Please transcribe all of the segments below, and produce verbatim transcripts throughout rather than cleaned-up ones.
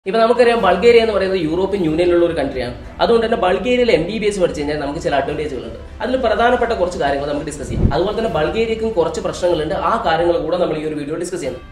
ഇപ്പോൾ നമുക്കറിയാം ബൾഗേറിയ എന്ന് പറയുന്നത് യൂറോപ്യൻ യൂണിയനിലുള്ള ഒരു കൺട്രിയാണ്. അതുകൊണ്ട് തന്നെ ബൾഗേറിയയിൽ എം ബി ബി എസ് പഠിച്ചു കഴിഞ്ഞാൽ നമുക്ക് ചില അഡ്വാൻറ്റേജുകളുണ്ട്. അതിൽ പ്രധാനപ്പെട്ട കുറച്ച് കാര്യങ്ങൾ നമുക്ക് ഡിസ്കസ് ചെയ്യാം. അതുപോലെ തന്നെ ബൾഗേറിയക്കും കുറച്ച് പ്രശ്നങ്ങളുണ്ട്. ആ കാര്യങ്ങൾ കൂടെ നമ്മൾ ഈ ഒരു വീഡിയോ ഡിസ്കസ് ചെയ്യുന്നത്.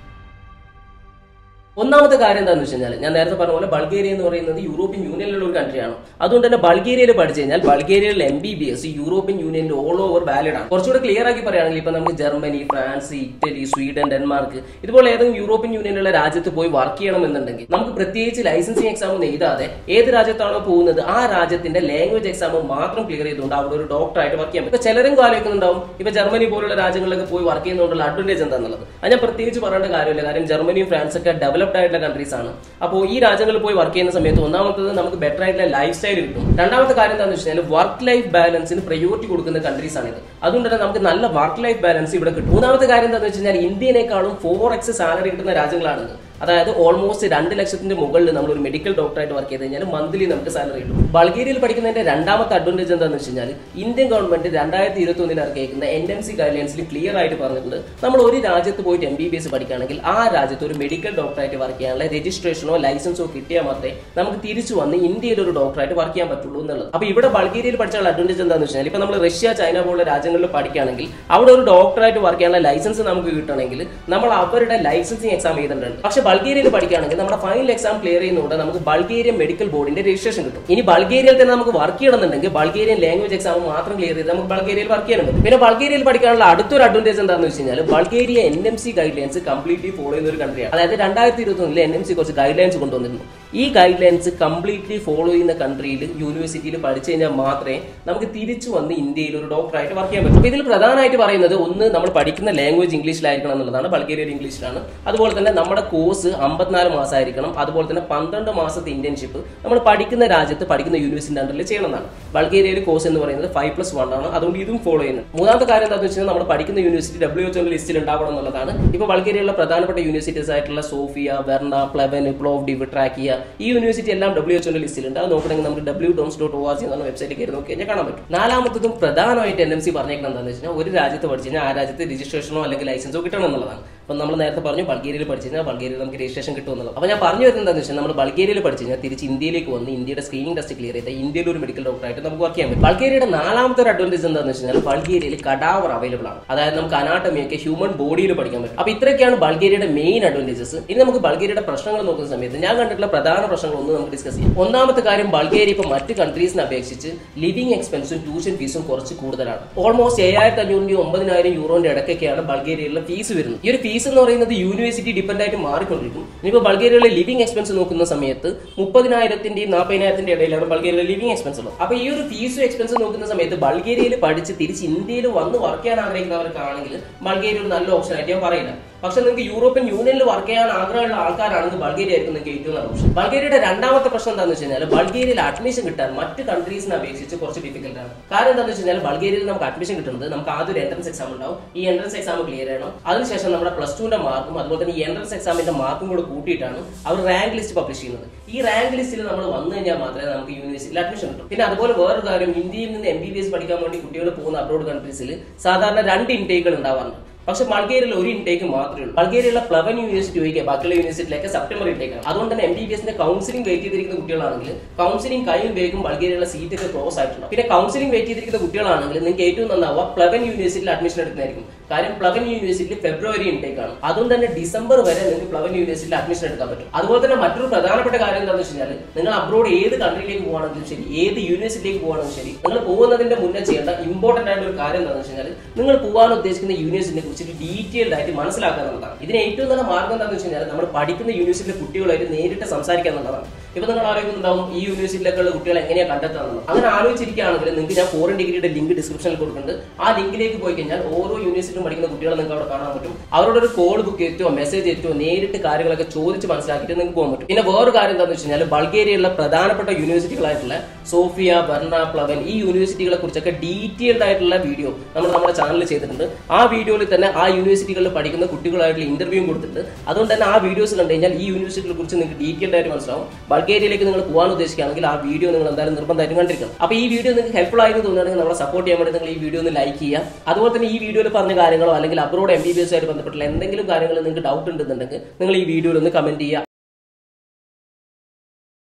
ഒന്നാമത്തെ കാര്യം എന്താണെന്ന് വെച്ച് കഴിഞ്ഞാൽ ഞാൻ നേരത്തെ പറഞ്ഞ പോലെ ബൾഗേറിയ എന്ന് പറയുന്നത് യൂറോപ്യൻ യൂണിയനിലുള്ള ഒരു കൺട്രിയാണ്. അതുകൊണ്ട് തന്നെ ബൾഗേറിയയിൽ പഠിച്ചു കഴിഞ്ഞാൽ ബൾഗേറിയയിൽ M B B S European യൂണിയനിൽ ഓൾ ഓവർ വാലിഡ് ആണ്. കുറച്ചുകൂടെ ക്ലിയർ ആക്കി പറയുകയാണെങ്കിൽ ഇപ്പൊ നമുക്ക് Germany, France, Italy, Sweden, Denmark ഇതുപോലെ ഏതെങ്കിലും യൂറോപ്യൻ യൂണിയനിലുള്ള രാജ്യത്ത് പോയി വർക്ക് ചെയ്യണമെന്നുണ്ടെങ്കിൽ നമുക്ക് പ്രത്യേകിച്ച് ലൈസൻസിങ് എക്സാം ഒന്നും എഴുതാതെ ഏത് രാജ്യത്താണോ പോകുന്നത് ആ രാജ്യത്തിന്റെ ലാംഗ്വേജ് എക്സാം മാത്രം ക്ലിയർ ചെയ്തുകൊണ്ട് അവിടെ ഒരു ഡോക്ടറായിട്ട് വർക്ക് ചെയ്യാൻ പറ്റും. ഇപ്പൊ ചിലരും ആലോചിക്കുന്നുണ്ടാവും ഇപ്പൊ ജർമ്മനി പോലുള്ള രാജ്യങ്ങളിലൊക്കെ പോയി വർക്ക് ചെയ്യുന്നതുകൊണ്ടുള്ള അഡ്വാൻറ്റേജ് എന്താണെന്നുള്ളത്. അത് ഞാൻ പ്രത്യേകിച്ച് പറയേണ്ട കാര്യമില്ല. കാര്യം ജർമ്മനിയും ഫ്രാൻസ് ഒക്കെ ഡെവലപ്ഡ് ആയിട്ടുള്ള കൺട്രീസ് ആണ്. അപ്പോൾ ഈ രാജ്യങ്ങളിൽ പോയി വർക്ക് ചെയ്യുന്ന സമയത്ത് ഒന്നാമത്തത് നമുക്ക് ബെറ്റർ ആയിട്ടുള്ള ലൈഫ് സ്റ്റൈൽ കിട്ടും. രണ്ടാമത്തെ കാര്യം എന്താണെന്ന് വെച്ച് കഴിഞ്ഞാൽ വർക്ക് ലൈഫ് ബാലൻസിന് പ്രയോറിറ്റി കൊടുക്കുന്ന കൺട്രീസ് ആണിത്. അതുകൊണ്ട് തന്നെ നമുക്ക് നല്ല വർക്ക് ലൈഫ് ബാലൻസ് ഇവിടെ കിട്ടും. മൂന്നാമത്തെ കാര്യം എന്താണെന്ന് വെച്ച് കഴിഞ്ഞാൽ ഇന്ത്യനേക്കാളും ഫോർ എക്സ് സാലറി കിട്ടുന്ന രാജ്യങ്ങളാണിത്. അതായത് ഓൾമോസ്റ്റ് രണ്ട് ലക്ഷത്തിന്റെ മുകളിൽ നമ്മൾ ഒരു മെഡിക്കൽ ഡോക്ടറായിട്ട് വർക്ക് ചെയ്ത് കഴിഞ്ഞാൽ മന്ത്ലി നമുക്ക് സാലറി കിട്ടും. ബൾഗേറിയയിൽ പഠിക്കുന്നതിന്റെ രണ്ടാമത്തെ അഡ്വാൻറ്റേജ് എന്താണെന്ന് വെച്ച് കഴിഞ്ഞാൽ ഇന്ത്യൻ ഗവൺമെന്റ് രണ്ടായിരത്തി ഇരുപത്തി ഒന്നിൽ ഇറക്കിയിരിക്കുന്ന എൻ എം സി ഗൈഡ്ലൈൻസിൽ ക്ലിയർ ആയിട്ട് പറഞ്ഞിട്ടുണ്ട് നമ്മൾ ഒരു രാജ്യത്ത് പോയിട്ട് എം ബി ബി എസ് പഠിക്കുകയാണെങ്കിൽ ആ രാജ്യത്ത് ഒരു മെഡിക്കൽ ഡോക്ടറായിട്ട് വർക്ക് ചെയ്യാനുള്ള രജിസ്ട്രേഷനോ ലൈസൻസോ കിട്ടിയാൽ മാത്രമേ നമുക്ക് തിരിച്ചു വന്ന് ഇന്ത്യയിൽ ഒരു ഡോക്ടറായിട്ട് വർക്ക് ചെയ്യാൻ പറ്റുള്ളൂ എന്നുള്ളത്. അപ്പോൾ ഇവിടെ ബൾഗേറിയയിൽ പഠിച്ചാൽ അഡ്വാൻറ്റേജ് എന്താണെന്ന് വെച്ച് കഴിഞ്ഞാൽ ഇപ്പൊ നമ്മൾ റഷ്യ, ചൈന പോലുള്ള രാജ്യങ്ങളിൽ പഠിക്കുകയാണെങ്കിൽ അവിടെ ഒരു ഡോക്ടറായിട്ട് വർക്ക് ചെയ്യാനുള്ള ലൈസൻസ് നമുക്ക് കിട്ടണമെങ്കിൽ നമ്മൾ അവരുടെ ലൈസൻസിങ് എക്സാം എഴുതേണ്ടതുണ്ട്. പക്ഷേ ബൾഗേറിയയിൽ പഠിക്കുകയാണെങ്കിൽ നമ്മുടെ ഫൈനൽ എക്സാം ക്ലിയർ ചെയ്യുന്നതുകൊണ്ട് നമുക്ക് ബൾഗേറിയൻ മെഡിക്കൽ ബോർഡിന്റെ രജിസ്ട്രേഷൻ കിട്ടും. ഇനി ബൾഗേറിയയിൽ തന്നെ നമുക്ക് വർക്ക് ചെയ്യണമെന്നുണ്ടെങ്കിൽ ബൾഗേറിയൻ ലാംഗ്വേജ് എക്സാം മാത്രം ക്ലിയർ ചെയ്ത് നമുക്ക് ബൾഗേറിയയിൽ വർക്ക് ചെയ്യാൻ പറ്റും. പിന്നെ ബൾഗേറിയയിൽ പഠിക്കാനുള്ള അടുത്തൊരു അഡ്വാൻറ്റേജ് എന്താണെന്ന് വെച്ച് കഴിഞ്ഞാൽ Bulgaria N M C guidelines completely follow ചെയ്യുന്ന ഒരു കൺട്രിയാണ്. അതായത് രണ്ടായിരത്തി ഇരുപത്തി ഒന്നിൽ എൻ എം സി കുറച്ച് ഗൈഡ് ലൈൻസ് കൊണ്ടുവന്നിരുന്നു. ഈ ഗൈഡ് ലൈൻസ് കംപ്ലീറ്റ്ലി ഫോളോ ചെയ്യുന്ന കൺട്രിയിൽ യൂണിവേഴ്സിറ്റിയിൽ പഠിച്ചു കഴിഞ്ഞാൽ മാത്രമേ നമുക്ക് തിരിച്ചു വന്ന് ഇന്ത്യയിൽ ഒരു ഡോക്ടറായിട്ട് വർക്ക് ചെയ്യാൻ പറ്റും. ഇതിൽ പ്രധാനമായിട്ട് പറയുന്നത് ഒന്ന് നമ്മൾ പഠിക്കുന്ന ലാംഗ്വേജ് ഇംഗ്ലീഷിലായിരിക്കണം എന്നുള്ളതാണ്. ബൾഗേറിയയിൽ ഇംഗ്ലീഷിലാണ്. അതുപോലെ തന്നെ നമ്മുടെ കോഴ്സ് അമ്പത്തിനാല് മാസമായിരിക്കണം. അതുപോലെ തന്നെ പന്ത്രണ്ട് മാസത്തെ ഇന്റേൺഷിപ്പ് നമ്മൾ പഠിക്കുന്ന രാജ്യത്ത് പഠിക്കുന്ന യൂണിവേഴ്സിറ്റി അണ്ടറിൽ ചെയ്യണമെന്നാണ്. ബൾഗേറിയയിൽ കോഴ്സ് എന്ന് പറയുന്നത് ഫൈവ് പ്ലസ് വൺ ആണ്. അതുകൊണ്ട് ഇതും ഫോളോ ചെയ്യുന്നത്. മൂന്നാമത്തെ കാര്യം എന്താണെന്ന് വെച്ചാൽ നമ്മൾ പഠിക്കുന്ന യൂണിവേഴ്സിറ്റി ഡബ്ല്യു എച്ച് ഒ ലിസ്റ്റിൽ ഉണ്ടാവണം എന്നുള്ളതാണ്. ഇപ്പോൾ ബൾഗേറിയയിലുള്ള പ്രധാനപ്പെട്ട യൂണിവേഴ്സിറ്റീസ് ആയിട്ടുള്ള സോഫിയ, വെർണ, പ്ലെവൻ, പ്ലോവ്ഡിവ്, ട്രാക്കിയ ഈ യൂണിവേഴ്സിറ്റി എല്ലാം ഡബ്ല്യു എച്ച് ഒ ലിസ്റ്റിലുണ്ട്. അത് നോക്കണമെങ്കിൽ നമുക്ക് W DOMS dot O R G എന്ന വെബ്സൈറ്റിൽ കയറി നോക്കി കഴിഞ്ഞാൽ കാണാൻ പറ്റും. നാലാമത്തതും പ്രധാനമായിട്ട് എൻ എം സി പറഞ്ഞേക്കുന്നത് എന്താണെന്ന് വെച്ചാൽ ഒരു രാജ്യത്ത് പഠിച്ചു കഴിഞ്ഞാൽ ആ രാജ്യത്ത് രജിസ്ട്രേഷനോ അല്ലെങ്കിൽ ലൈസൻസോ കിട്ടണം എന്നുള്ളതാണ്. അപ്പം നമ്മൾ നേരത്തെ പറഞ്ഞു ബൾഗേറിയയിൽ പഠിച്ചു കഴിഞ്ഞാൽ ബൾഗേറിയയിൽ നമുക്ക് രജിസ്ട്രേഷൻ കിട്ടും എന്നുള്ളത്. അപ്പോൾ ഞാൻ പറഞ്ഞു വരുന്നത് എന്താണെന്ന് വെച്ചാൽ നമ്മൾ ബൾഗേറിയയിൽ പഠിച്ചു കഴിഞ്ഞാൽ തിരിച്ച് ഇന്ത്യയിലേക്ക് വന്ന് ഇന്ത്യയുടെ സ്ക്രീനിംഗ് ടെസ്റ്റ് ക്ലിയർ ചെയ്ത് ഇന്ത്യയിൽ ഒരു മെഡിക്കൽ ഡോക്ടറായിട്ട് നമുക്ക് വർക്ക് ചെയ്യാൻ പറ്റും. ബൾഗേറിയയുടെ നാലാമത്തെ ഒരു അഡ്വാൻറ്റേജ് എന്താണെന്ന് വെച്ച് കഴിഞ്ഞാൽ ബൾഗേറിയയിൽ കഡാവർ അവൈലബിൾ ആണ്. അതായത് നമുക്ക് അനാട്ടമിയൊക്കെ ഹ്യൂമൻ ബോഡിയിൽ പഠിക്കാൻ പറ്റും. അപ്പോൾ ഇത്രയൊക്കെയാണ് ബൾഗേറിയയുടെ മെയിൻ അഡ്വാൻറ്റേജസ്. ഇനി നമുക്ക് ബൾഗേറിയയുടെ പ്രശ്നങ്ങൾ നോക്കുന്ന സമയത്ത് ഞാൻ കണ്ടിട്ടുള്ള പ്രധാന പ്രശ്നങ്ങൾ ഒന്ന് നമുക്ക് ഡിസ്കസ് ചെയ്യാം. ഒന്നാമത്തെ കാര്യം ബൾഗേറിയ ഇപ്പോൾ മറ്റ് കൺട്രീസിനെ അപേക്ഷിച്ച് ലിവിംഗ് എക്സ്പെൻസും ട്യൂഷൻ ഫീസും കുറച്ച് കൂടുതലാണ്. ഓൾമോസ്റ്റ് ഏഴായിരത്തി അഞ്ഞൂറിന്റെ ഒമ്പതിനായിരം യൂറോന്റെ ഇടയ്ക്കൊക്കെയാണ് ബൾഗേറിയയിലുള്ള ഫീസ് വരുന്നത്. ഈ ഒരു ഫീസ് എന്ന് പറയുന്നത് യൂണിവേഴ്സിറ്റി ഡിപ്പെൻഡ് ആയിട്ട് മാറിക്കൊണ്ടിരിക്കും. ഇനിയിപ്പോൾ ബൾഗേറിയയിലെ ലിവിംഗ് എക്സ്പെൻസ് നോക്കുന്ന സമയത്ത് മുപ്പതിനായിരത്തിന്റെയും നാൽപ്പതിനായിരത്തിന്റെ ഇടയിലാണ് ബൾഗേറിയയിലെ ലിവിംഗ് എക്സ്പെൻസ് ഉള്ളത്. അപ്പോൾ ഈ ഒരു ഫീസും എക്സ്പെൻസ് നോക്കുന്ന സമയത്ത് ബൾഗേറിയയിൽ പഠിച്ച് തിരിച്ച് ഇന്ത്യയിൽ വന്ന് വർക്ക് ചെയ്യാൻ ആഗ്രഹിക്കുന്നവർക്കാണെങ്കിൽ ബൾഗേറിയ ഒരു നല്ല ഓപ്ഷൻ ആയിട്ട് ഞാൻ പറയില്ല. പക്ഷെ നിങ്ങൾക്ക് യൂറോപ്യൻ യൂണിയനിൽ വർക്ക് ചെയ്യാൻ ആഗ്രഹമുള്ള ആൾക്കാരാണെങ്കിൽ ബൾഗേറിയ ആയിരിക്കും നിങ്ങൾക്ക് ഏറ്റവും നല്ല ഓപ്ഷൻ. ബൾഗേറിയയുടെ രണ്ടാമത്തെ പ്രശ്നം എന്താണെന്ന് വെച്ച് കഴിഞ്ഞാൽ ബൾഗേറിയയിൽ അഡ്മിഷൻ കിട്ടാൻ മറ്റ് കൺട്രീസിനെ അപേക്ഷിച്ച് കുറച്ച് ഡിഫിക്കൽട്ട് ആണ്. കാരണം എന്താണെന്ന് വെച്ച് കഴിഞ്ഞാൽ ബൾഗേറിയയിൽ നമുക്ക് അഡ്മിഷൻ കിട്ടുന്നത് നമുക്ക് ആദ്യം ഒരു എൻട്രൻസ് എക്സാം ഉണ്ടാവും. ഈ എൻട്രൻസ് എക്സാം ക്ലിയർ ചെയ്യണം. അതിനുശേഷം നമ്മുടെ പ്ലസ് ടുവിന്റെ മാർക്കും അതുപോലെ തന്നെ ഈ എൻട്രൻസ് എക്സാമിന്റെ മാർക്കും കൂടെ കൂട്ടിയിട്ടാണ് അവർ റാങ്ക് ലിസ്റ്റ് പബ്ലിഷ് ചെയ്യുന്നത്. ഈ റാങ്ക് ലിസ്റ്റിൽ നമ്മൾ വന്നു കഴിഞ്ഞാൽ മാത്രമേ നമുക്ക് യൂണിവേഴ്സിറ്റിയിൽ അഡ്മിഷൻ കിട്ടും. പിന്നെ അതുപോലെ വേറൊരു കാര്യം, ഇന്ത്യയിൽ നിന്ന് എം ബി ബി എസ് പഠിക്കാൻ വേണ്ടി കുട്ടികൾ പോകുന്ന അബ്രോഡ് കൺട്രീസിൽ സാധാരണ രണ്ട് ഇൻടേക്കുകൾ ഉണ്ടാവാറുണ്ട്. പക്ഷെ ബൾഗേറിയയിൽ ഒരു ഇൻടേക്ക് മാത്രമേ ഉള്ളൂ. ബൾഗേറിയയിലുള്ള പ്ലവൻ യൂണിവേഴ്സിറ്റി ഒഴികെ ബാക്കിയുള്ള യൂണിവേഴ്സിറ്റിയിലേക്ക് സെപ്റ്റംബർ ഇൻടേക്കാണ്. അതുകൊണ്ട് തന്നെ എം ബി ബി എസിന്റെ കൗൺസിലിംഗ് വെയിറ്റ് ചെയ്തിരിക്കുന്ന കുട്ടികളാണെങ്കിൽ കൗൺസിലിംഗ് കഴിയും വേഗം ബൾഗേറിയയിലുള്ള സീറ്റ് ഒക്കെ ക്ലോസ് ആയിട്ടുണ്ട്. പിന്നെ കൗൺസിലിംഗ് വെയിറ്റ് ചെയ്തിരിക്കുന്ന കുട്ടികളാണെങ്കിൽ നിങ്ങൾക്ക് ഏറ്റവും നന്നാവുക പ്ലവൻ യൂണിവേഴ്സിറ്റിയിൽ അഡ്മിഷൻ എടുക്കുന്നതായിരിക്കും. കാര്യം പ്ലവൻ യൂണിവേഴ്സിറ്റിയിൽ ഫെബ്രുവരി ഇൻടേക്ക് ആണ്. അതുകൊണ്ട് തന്നെ ഡിസംബർ വരെ നിങ്ങൾക്ക് പ്ലവൻ യൂണിവേഴ്സിറ്റിയിൽ അഡ്മിഷൻ എടുക്കാൻ പറ്റും. അതുപോലെ തന്നെ മറ്റൊരു പ്രധാനപ്പെട്ട കാര്യം എന്താണെന്ന് വെച്ച് കഴിഞ്ഞാൽ നിങ്ങൾ അബ്രോഡ് ഏത് കൺട്രിയിലേക്ക് പോകുകയാണെങ്കിലും ശരി, ഏത് യൂണിവേഴ്സിറ്റിയിലേക്ക് പോകുകയാണെങ്കിലും ശരി, നിങ്ങൾ പോകുന്നതിന്റെ മുന്നേ ചെയ്യേണ്ട ഇമ്പോർട്ടന്റ് ആയിട്ടുള്ള ഒരു കാര്യം എന്താണെന്ന് വെച്ച് കഴിഞ്ഞാൽ നിങ്ങൾ പോകാൻ ഉദ്ദേശിക്കുന്ന യൂണിവേഴ്സിറ്റിയെ കുറിച്ച് ഡീറ്റെയിൽഡ് ആയിട്ട് മനസ്സിലാക്കുക എന്നുള്ളതാണ്. ഇതിന് ഏറ്റവും നല്ല മാർഗം എന്താണെന്ന് വെച്ച് കഴിഞ്ഞാൽ നമ്മൾ പഠിക്കുന്ന യൂണിവേഴ്സിറ്റിയിലെ കുട്ടികളായിട്ട് നേരിട്ട് സംസാരിക്കുക എന്നുള്ളതാണ്. ഇപ്പൊ നിങ്ങൾ ആലോചിക്കുന്നുണ്ടാവും ഈ യൂണിവേഴ്സിറ്റിയിലേക്കുള്ള കുട്ടികളെ എങ്ങനെയാണ് കണ്ടെത്താന്നുള്ളത്. അങ്ങനെ ആലോചിച്ചിരിക്കുകയാണെങ്കിൽ നിങ്ങൾക്ക് ഞാൻ ഫോറിൻ ഡിഗ്രിയുടെ ലിങ്ക് ഡിസ്ക്രിപ്ഷനിൽ കൊടുക്കുന്നുണ്ട്. ആ ലിങ്കിലേക്ക് പോയി കഴിഞ്ഞാൽ ഓരോ യൂണിവേഴ്സിറ്റിയും പഠിക്കുന്ന കുട്ടികളെ നിങ്ങൾക്ക് അവിടെ കാണാൻ പറ്റും. അവരോട് ഒരു കോൾ ബുക്ക് ചെയ്തോ മെസ്സേജ് ചെയ്തോ നേരിട്ട് കാര്യങ്ങളൊക്കെ ചോദിച്ച് മനസ്സിലാക്കിയിട്ട് നിങ്ങൾക്ക് പോകാൻ പറ്റും. പിന്നെ വേറൊരു കാര്യം എന്താണെന്ന് വെച്ച് കഴിഞ്ഞാൽ ബൾഗേറിയയിലുള്ള പ്രധാനപ്പെട്ട യൂണിവേഴ്സിറ്റികളായിട്ടുള്ള സോഫിയ, വെർണ, പ്ലവൻ ഈ യൂണിവേഴ്സിറ്റികളെ കുറിച്ചൊക്കെ ഡീറ്റെയിൽഡ് ആയിട്ടുള്ള വീഡിയോ നമ്മൾ നമ്മുടെ ചാനലിൽ ചെയ്തിട്ടുണ്ട്. ആ വീഡിയോയിൽ തന്നെ ആ യൂണിവേഴ്സിറ്റികളിൽ പഠിക്കുന്ന കുട്ടികളായിട്ടുള്ള ഇന്റർവ്യൂ കൊടുത്തിട്ടുണ്ട്. അതുകൊണ്ട് തന്നെ ആ വീഡിയോസ് കണ്ടു കഴിഞ്ഞാൽ ഈ യൂണിവേഴ്സിറ്റികളെ കുറിച്ച് നിങ്ങൾക്ക് ഡീറ്റെയിൽഡ് ആയിട്ട് മനസ്സിലാവും. ബൾഗേറിയയിലേക്ക് നിങ്ങൾ പോകാൻ ഉദ്ദേശിക്കുകയാണെങ്കിൽ ആ വീഡിയോ നിങ്ങൾ എന്തായാലും നിർബന്ധമായിട്ടും കണ്ടിരിക്കണം. അപ്പോൾ ഈ വീഡിയോ നിങ്ങൾക്ക് ഹെൽപ്ഫുൾ ആയിട്ട് തോന്നുകയാണെങ്കിൽ നമ്മളെ സപ്പോർട്ട് ചെയ്യാൻ വേണ്ടി നിങ്ങൾ ഈ വീഡിയോ ഒന്ന് ലൈക്ക് ചെയ്യുക. അതുപോലെ തന്നെ ഈ വീഡിയോയിൽ പറഞ്ഞ കാര്യങ്ങളോ അല്ലെങ്കിൽ abroad M B B S ആയിട്ട് ബന്ധപ്പെട്ടുള്ള എന്തെങ്കിലും കാര്യങ്ങൾ നിങ്ങൾക്ക് ഡൗട്ട് ഉണ്ടെന്നുണ്ടെങ്കിൽ നിങ്ങൾ ഈ വീഡിയോയിൽ ഒന്ന് കമന്റ് ചെയ്യുക.